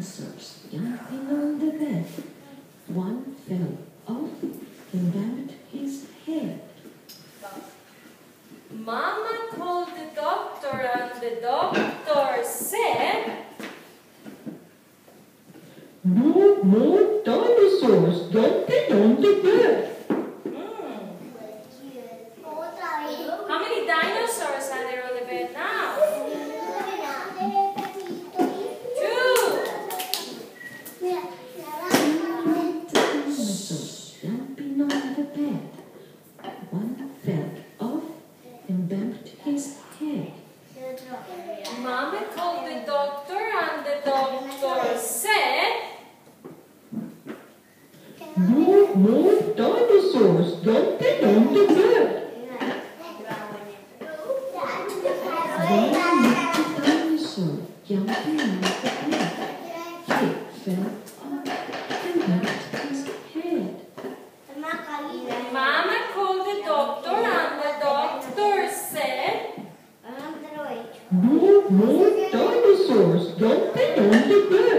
dinosaurs jumping on the bed. One fell off and bumped his head. Mama called the doctor and the doctor said, No more dinosaurs jumping on the bed. How many dinosaurs are there on the bed now? 2. Dinosaurs jumping on the bed. One fell off and bumped his head. Mama called the doctor and the doctor said, No more dinosaurs jumping on the bed. One little dinosaur jumping on the bed. He fell off and bumped his head. Mama called the doctor and the doctor said, No more dinosaurs jumping on the bed.